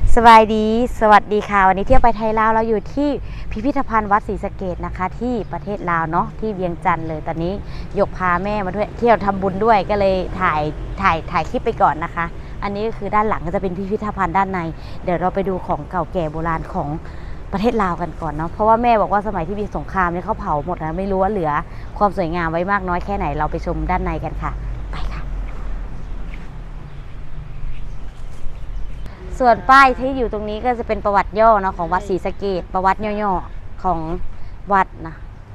สบายดีสวัสดีค่ะวันนี้เที่ยวไปไทยลาวเราอยู่ที่พิพิธภัณฑ์วัดศรีสะเกษนะคะที่ประเทศลาวเนาะที่เวียงจันทร์เลยตอนนี้ยกพาแม่มาด้วยเที่ยวทำบุญด้วยก็เลยถ่ายคลิปไปก่อนนะคะอันนี้ก็คือด้านหลังก็จะเป็นพิพิธภัณฑ์ด้านในเดี๋ยวเราไปดูของเก่าแก่โบราณของประเทศลาวกันก่อนเนาะเพราะว่าแม่บอกว่าสมัยที่มีสงครามเนี่ยเขาเผาหมดนะไม่รู้ว่าเหลือความสวยงามไว้มากน้อยแค่ไหนเราไปชมด้านในกันค่ะไปค่ะส่วนป้ายที่อยู่ตรงนี้ก็จะเป็นประวัติย่อเนาะของวัดศรีสะเกษประวัติย่อๆของวัดนะ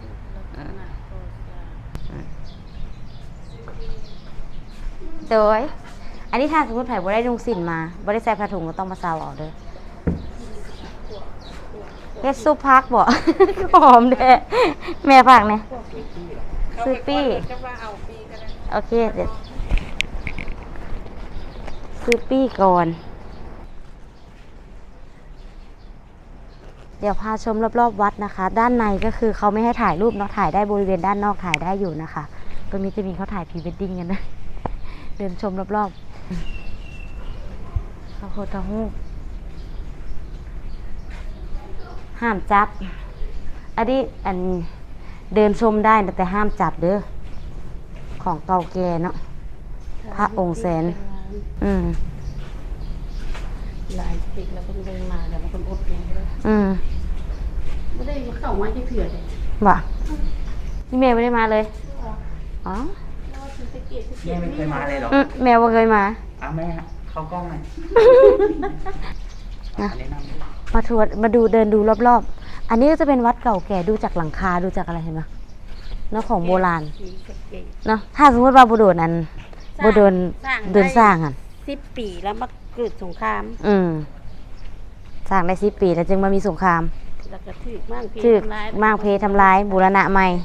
โดยอันนี้ถ้าสมมติไผ่บ่ได้นุ่งสินมาบ่ได้ใส่ผ้าถุงก็ต้องมาซาวออกเด้อเฮ็ดซุปพักบ่ หอมเด้แม่ผักเนี่ยซื้อปี้โอเคเดี๋ยวซื้อปี้ก่อนเดี๋ยวพาชมรอบๆวัดนะคะด้านในก็คือเขาไม่ให้ถ่ายรูปเนาะถ่ายได้บริเวณด้านนอกถ่ายได้อยู่นะคะตรงนี้จะมีเขาถ่ายพรีเวดดิ้งกันนะเดินชมรอบๆพระพุทธรูปห้ามจับอันนี้เดินชมได้แต่ห้ามจับเด้อของเก่าแก่เนาะพระองค์แสนลายติดแล้วก็เดินมาแต่มันอดเองเลยไม่ได้เข้ามาที่เถื่อนเลยบ่ะนี่แม่ไม่ได้มาเลยอ๋อแม่ไม่เคยมาเลยหรอแม่ไม่เคยมาแม่เข้ากล้องหน่อยนะมาดูเดินดูรอบๆอันนี้ก็จะเป็นวัดเก่าแก่ดูจากหลังคาดูจากอะไรเห็นไหมเนาะของโบราณเนาะถ้าสมมติว่าบุโดนเดินสร้างอ่ะ 10 ปีแล้วมาเกิดสงครามสร้างได้10 ปีแล้วจึงมามีสงครามแล้วก็ถือมากเพทำลายบูรณะใหม่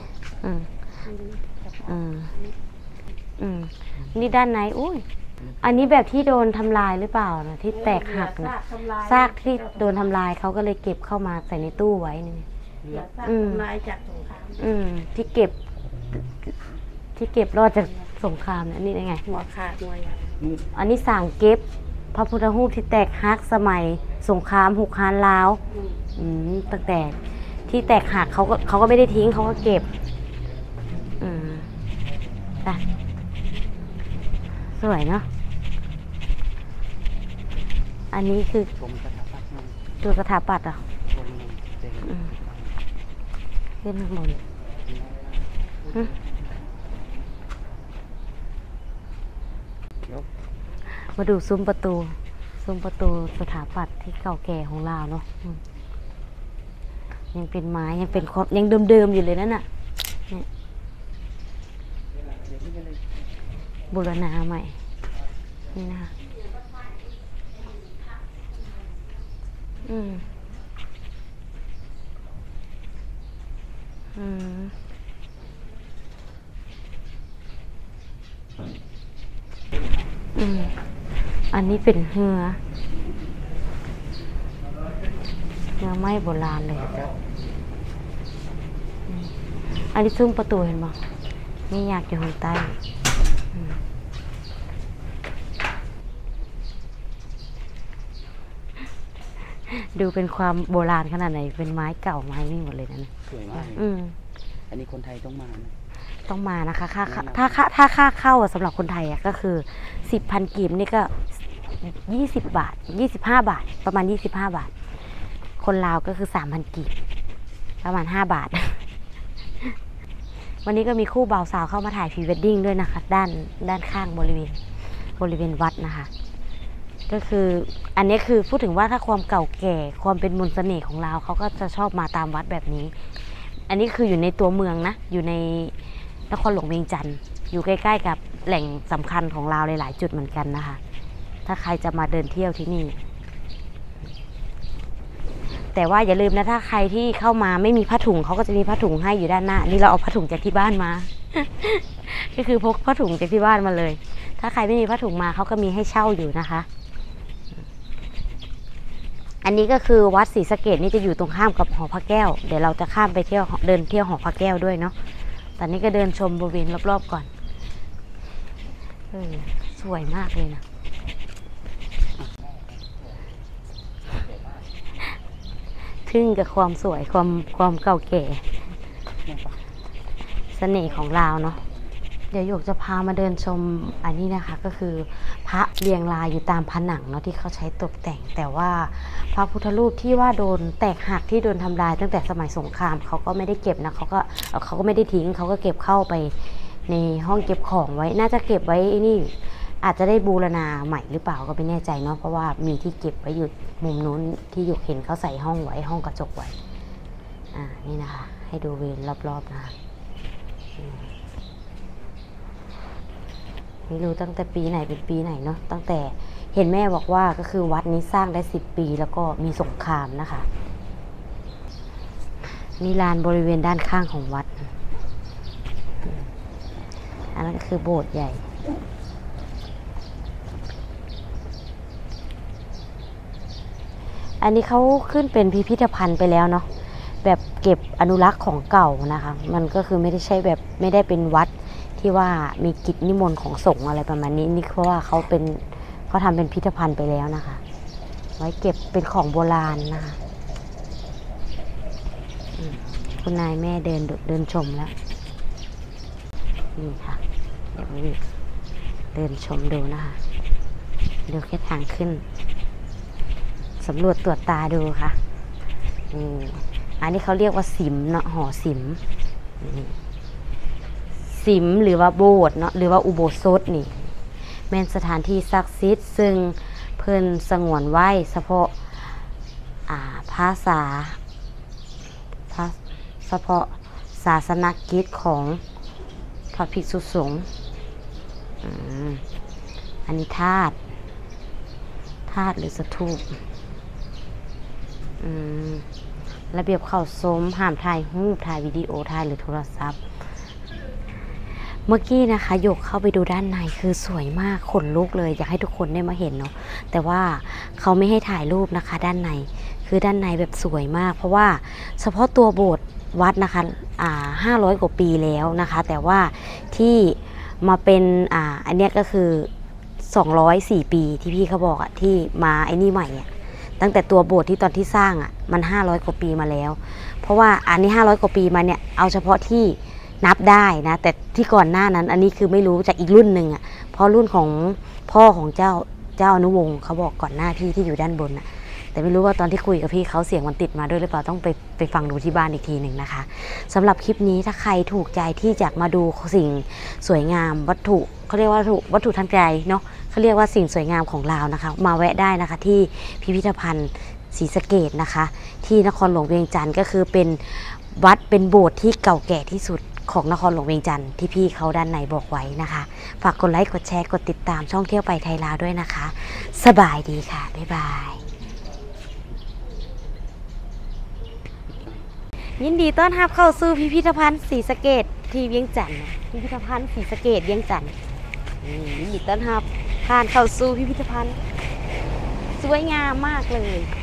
นี่ด้านในอุ้ยอันนี้แบบที่โดนทำลายหรือเปล่านะที่แตกหักนะซากที่โดนทำลายเขาก็เลยเก็บเข้ามาใส่ในตู้ไว้นี่ทำลายจากสงครามที่เก็บรอดจากสงครามนะนี่ได้ไงหัวขาดหัวอันนี้สั่งเก็บพระพุทธรูปที่แตกหักสมัยสงครามหุกฮานลาวตั้งแต่ที่แตกหักเขาก็ไม่ได้ทิ้งเขาก็เก็บแต่สวยเนาะอันนี้คือดูสถาปัตย์อ่ะเล่นข้างบนมาดูซุ้มประตูสถาปัตย์ที่เก่าแก่ของเราเนาะยังเป็นไม้ยังเป็นยังเดิมๆอยู่เลยนั่นน่ะบูรณะใหม่นี่นะคะอันนี้เป็นเหือไม้โบราณเลยอันนี้ซุ้มประตูเห็นไหมนี่อยากอยู่ข้างใต้ดูเป็นความโบราณขนาดไหนเป็นไม้เก่าไม้นี่หมดเลยนะสวยมากอันนี้คนไทยต้องมานะคะถ้าค่าเข้าสำหรับคนไทยก็คือ10,000 กีบนี่ก็20 บาท25 บาทประมาณ25 บาทคนลาวก็คือ3,000 กีบประมาณ5 บาทวันนี้ก็มีคู่บ่าวสาวเข้ามาถ่ายพรีเวดดิ้งด้วยนะคะด้านข้างบริเวณวัดนะคะก็คืออันนี้คือพูดถึงว่าถ้าความเก่าแก่ความเป็นมนต์เสน่ห์ของลาวเขาก็จะชอบมาตามวัดแบบนี้อันนี้คืออยู่ในตัวเมืองนะอยู่ในนครหลวงเวียงจันทร์อยู่ใกล้ๆกับแหล่งสำคัญของลาวหลายๆจุดเหมือนกันนะคะถ้าใครจะมาเดินเที่ยวที่นี่แต่ว่าอย่าลืมนะถ้าใครที่เข้ามาไม่มีผ้าถุงเขาก็จะมีผ้าถุงให้อยู่ด้านหน้านี่เราเอาผ้าถุงจากที่บ้านมา ก็คือพกผ้าถุงจากที่บ้านมาเลยถ้าใครไม่มีผ้าถุงมาเขาก็มีให้เช่าอยู่นะคะอันนี้ก็คือวัดศรีสะเกษนี่จะอยู่ตรงข้ามกับหอพระแก้วเดี๋ยวเราจะข้ามไปเดินเที่ยวหอพระแก้วด้วยเนาะตอนนี้ก็เดินชมบริเวณรอบๆก่อนสวยมากเลยนะทึ่งกับความสวยความเก่าแก่เสน่ห์ของลาวเนาะเดี๋ยวหยกจะพามาเดินชมอันนี้นะคะก็คือพระเรียงรายอยู่ตามผนังเนาะที่เขาใช้ตกแต่งแต่ว่าพระพุทธรูปที่ว่าโดนแตกหักที่โดนทำลายตั้งแต่สมัยสงครามเขาก็ไม่ได้เก็บนะเขาก็ไม่ได้ทิ้งเขาก็เก็บเข้าไปในห้องเก็บของไว้น่าจะเก็บไว้นี่อาจจะได้บูรณาใหม่หรือเปล่าก็ไม่แน่ใจเนาะเพราะว่ามีที่เก็บไว้อยู่มุมนู้นที่หยกเห็นเขาใส่ห้องไว้ห้องกระจกไว้นี่นะคะให้ดูวิวรอบๆนะคะไม่รู้ตั้งแต่ปีไหนเป็นปีไหนเนาะตั้งแต่เห็นแม่บอกว่าก็คือวัดนี้สร้างได้10 ปีแล้วก็มีสงครามนะคะนี่ลานบริเวณด้านข้างของวัดอันนั้นก็คือโบสถ์ใหญ่อันนี้เขาขึ้นเป็นพิพิธภัณฑ์ไปแล้วเนาะแบบเก็บอนุรักษ์ของเก่านะคะมันก็คือไม่ได้ใช่แบบไม่ได้เป็นวัดที่ว่ามีกิจนิมนต์ของสงฆ์อะไรประมาณนี้นี่เพราะว่าเขาทำเป็นพิพิธภัณฑ์ไปแล้วนะคะไว้เก็บเป็นของโบราณนะคะคุณนายแม่เดินชมแล้วนี่ค่ะเดี๋ยวเดินชมดูนะคะดูแค่ทางขึ้นสำรวจตรวจตาดูค่ะอันนี้เขาเรียกว่าสิมเนาะหอสิมสิมหรือว่าโบสถ์เนาะหรือว่าอุโบสถนี่แม่นสถานที่ศักดิ์สิทธิ์ซึ่งเพิ่นสงวนไว้เฉพาะภาษาเฉพาะศาสนกิจของพระภิกษุสงฆ์อันนี้ธาตุหรือสถูประเบียบเข้าสมห้ามถ่ายรูปถ่ายวิดีโอถ่ายหรือโทรศัพท์เมื่อกี้นะคะหยกเข้าไปดูด้านในคือสวยมากขนลุกเลยอยากให้ทุกคนได้มาเห็นเนาะแต่ว่าเขาไม่ให้ถ่ายรูปนะคะด้านในคือด้านในแบบสวยมากเพราะว่าเฉพาะตัวโบสถ์วัดนะคะ500 กว่าปีแล้วนะคะแต่ว่าที่มาเป็นอันเนี้ยก็คือ204 ปีที่พี่เขาบอกที่มาไอ้นี่ใหม่ตั้งแต่ตัวโบสถ์ที่ตอนที่สร้างมัน500 กว่าปีมาแล้วเพราะว่าอันนี้500 กว่าปีมาเนี่ยเอาเฉพาะที่นับได้นะแต่ที่ก่อนหน้านั้นอันนี้คือไม่รู้จากอีกรุ่นหนึ่งเพราะรุ่นของพ่อของเจ้าอนุวงศ์เขาบอกก่อนหน้าพี่ที่อยู่ด้านบนแต่ไม่รู้ว่าตอนที่คุยกับพี่เขาเสียงมันติดมาด้วยหรือเปล่าต้องไปฟังดูที่บ้านอีกทีหนึ่งนะคะสำหรับคลิปนี้ถ้าใครถูกใจที่จะมาดูสิ่งสวยงามวัตถุเขาเรียกว่าวัตถุทางใจเนาะเขาเรียกว่าสิ่งสวยงามของลาวนะคะมาแวะได้นะคะที่พิพิธภัณฑ์ศรีสะเกษนะคะที่นครหลวงเวียงจันทร์ก็คือเป็นวัดเป็นโบสถ์ที่เก่าแก่ที่สุดของนครหลวงเวียงจันทร์ที่พี่เขาด้านในบอกไว้นะคะฝากกดไลค์กดแชร์กดติดตามช่องเที่ยวไปไทยลาวด้วยนะคะสบายดีค่ะบ๊ายบายยินดีต้อนรับเข้าสู่พิพิธภัณฑ์ศรีสะเกษที่เวียงจันทร์พิพิธภัณฑ์ศรีสะเกษเวียงจันทร์ยินดีต้อนรับผ่านเข้าสู่พิพิธภัณฑ์สวยงามมากเลย